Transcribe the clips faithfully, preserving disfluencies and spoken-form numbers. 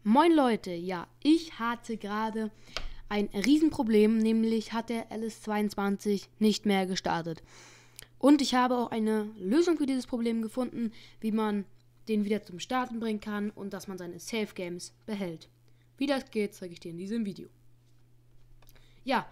Moin Leute, ja, ich hatte gerade ein Riesenproblem, nämlich hat der L S zweiundzwanzig nicht mehr gestartet. Und ich habe auch eine Lösung für dieses Problem gefunden, wie man den wieder zum Starten bringen kann und dass man seine Safe Games behält. Wie das geht, zeige ich dir in diesem Video. Ja,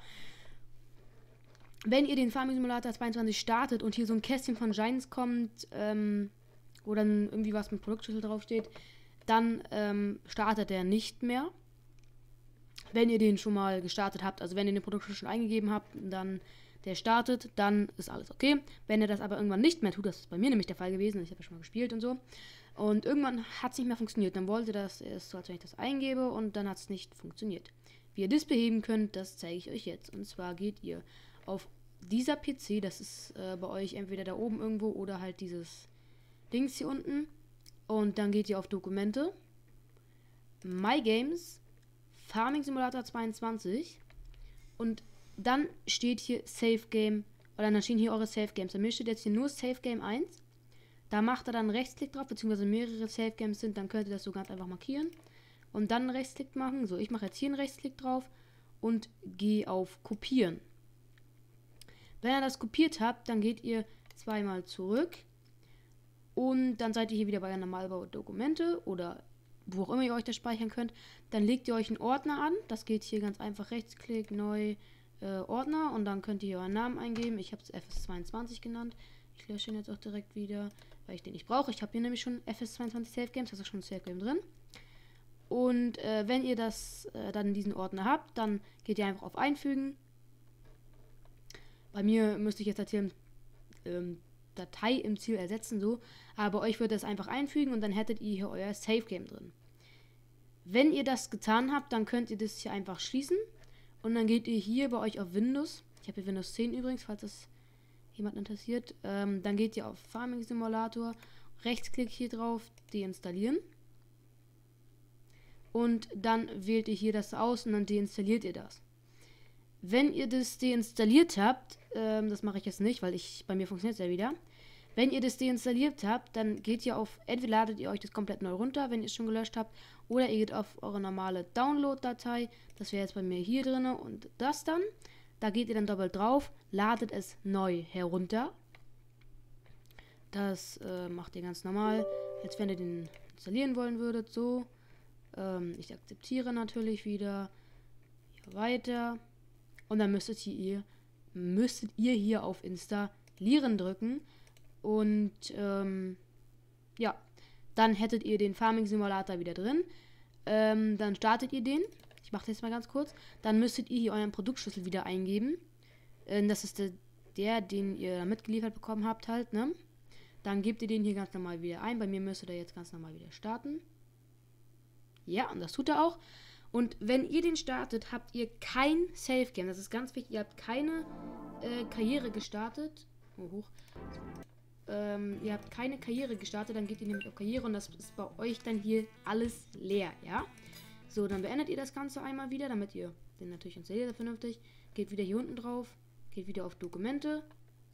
wenn ihr den Farming Simulator zweiundzwanzig startet und hier so ein Kästchen von Giants kommt, ähm, wo dann irgendwie was mit Produktschlüssel draufsteht, dann ähm, startet er nicht mehr. Wenn ihr den schon mal gestartet habt, also wenn ihr den Produktschlüssel schon eingegeben habt, dann der startet, dann ist alles okay. Wenn er das aber irgendwann nicht mehr tut, das ist bei mir nämlich der Fall gewesen, ich habe ja schon mal gespielt und so, und irgendwann hat es nicht mehr funktioniert, dann wollte das erst so, als wenn ich das eingebe, und dann hat es nicht funktioniert. Wie ihr das beheben könnt, das zeige ich euch jetzt. Und zwar geht ihr auf dieser P C, das ist äh, bei euch entweder da oben irgendwo oder halt dieses Dings hier unten. Und dann geht ihr auf Dokumente, My Games, Farming Simulator zweiundzwanzig, und dann steht hier Safe Game, oder dann stehen hier eure Safe Games. Bei mir steht jetzt hier nur Safe Game eins. Da macht er dann Rechtsklick drauf, beziehungsweise mehrere Safe Games sind, dann könnt ihr das so ganz einfach markieren. Und dann einen Rechtsklick machen. So, ich mache jetzt hier einen Rechtsklick drauf und gehe auf Kopieren. Wenn ihr das kopiert habt, dann geht ihr zweimal zurück. Und dann seid ihr hier wieder bei Normalbau Dokumente oder wo auch immer ihr euch das speichern könnt. Dann legt ihr euch einen Ordner an. Das geht hier ganz einfach. Rechtsklick, neu, äh, Ordner. Und dann könnt ihr hier euren Namen eingeben. Ich habe es F S zweiundzwanzig genannt. Ich lösche ihn jetzt auch direkt wieder, weil ich den nicht brauche. Ich habe hier nämlich schon F S zweiundzwanzig Safe Games. Da ist schon ein Safe Game drin. Und äh, wenn ihr das äh, dann in diesen Ordner habt, dann geht ihr einfach auf Einfügen. Bei mir müsste ich jetzt erzählen, ähm, Datei im Ziel ersetzen, so. Aber bei euch wird das einfach einfügen und dann hättet ihr hier euer Safe Game drin. Wenn ihr das getan habt, dann könnt ihr das hier einfach schließen. Und dann geht ihr hier bei euch auf Windows. Ich habe hier Windows zehn übrigens, falls das jemand interessiert. Ähm, dann geht ihr auf Farming Simulator, Rechtsklick hier drauf, deinstallieren. Und dann wählt ihr hier das aus und dann deinstalliert ihr das. Wenn ihr das deinstalliert habt, ähm, das mache ich jetzt nicht, weil ich bei mir funktioniert es ja wieder. Wenn ihr das deinstalliert habt, dann geht ihr auf, entweder ladet ihr euch das komplett neu runter, wenn ihr es schon gelöscht habt, oder ihr geht auf eure normale Download-Datei. Das wäre jetzt bei mir hier drin und das dann. Da geht ihr dann doppelt drauf, ladet es neu herunter. Das äh, macht ihr ganz normal, als wenn ihr den installieren wollen würdet. So, ähm, ich akzeptiere natürlich wieder. Hier weiter. Und dann müsstet ihr, müsstet ihr hier auf Installieren drücken. Und ähm, ja, dann hättet ihr den Farming Simulator wieder drin. Ähm, dann startet ihr den. Ich mache das jetzt mal ganz kurz. Dann müsstet ihr hier euren Produktschlüssel wieder eingeben. Ähm, das ist der, der, den ihr mitgeliefert bekommen habt halt, ne? Dann gebt ihr den hier ganz normal wieder ein. Bei mir müsste der jetzt ganz normal wieder starten. Ja, und das tut er auch. Und wenn ihr den startet, habt ihr kein Safe Game. Das ist ganz wichtig. Ihr habt keine äh, Karriere gestartet. Oh, hoch. Ähm, ihr habt keine Karriere gestartet. Dann geht ihr nämlich auf Karriere und das ist bei euch dann hier alles leer, ja? So, dann beendet ihr das Ganze einmal wieder, damit ihr den natürlich installiert vernünftig. Geht wieder hier unten drauf. Geht wieder auf Dokumente.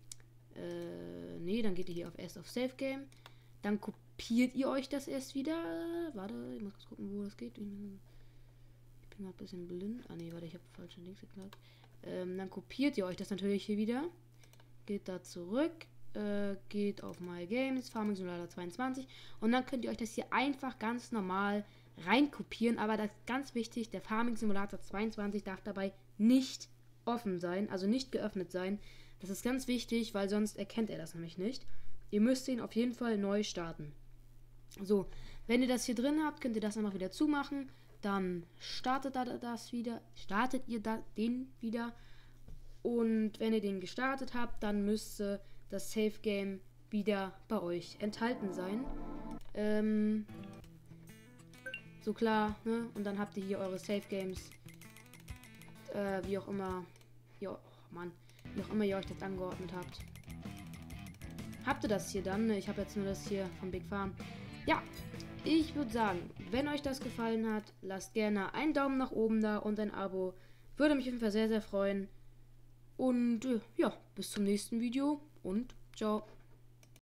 Äh, nee, dann geht ihr hier auf erst auf Safe Game. Dann kopiert ihr euch das erst wieder. Warte, ich muss kurz gucken, wo das geht. Ich bin mal ein bisschen blind. Ah ne, warte, ich habe falsche Links geklappt. Ähm, dann kopiert ihr euch das natürlich hier wieder. Geht da zurück. Äh, geht auf My Games, Farming Simulator zweiundzwanzig. Und dann könnt ihr euch das hier einfach ganz normal reinkopieren. Aber das ist ganz wichtig, der Farming Simulator zweiundzwanzig darf dabei nicht offen sein. Also nicht geöffnet sein. Das ist ganz wichtig, weil sonst erkennt er das nämlich nicht. Ihr müsst ihn auf jeden Fall neu starten. So, wenn ihr das hier drin habt, könnt ihr das einfach wieder zumachen. Dann startet das wieder, startet ihr da, den wieder. Und wenn ihr den gestartet habt, dann müsste das Safe Game wieder bei euch enthalten sein. Ähm, so klar, ne? Und dann habt ihr hier eure Safe Games. Äh, wie auch immer. Ja, oh Mann. Wie auch immer ihr euch das angeordnet habt. Habt ihr das hier dann? Ich habe jetzt nur das hier vom Big Farm. Ja. Ich würde sagen, wenn euch das gefallen hat, lasst gerne einen Daumen nach oben da und ein Abo. Würde mich auf jeden Fall sehr, sehr freuen. Und äh, ja, bis zum nächsten Video und ciao.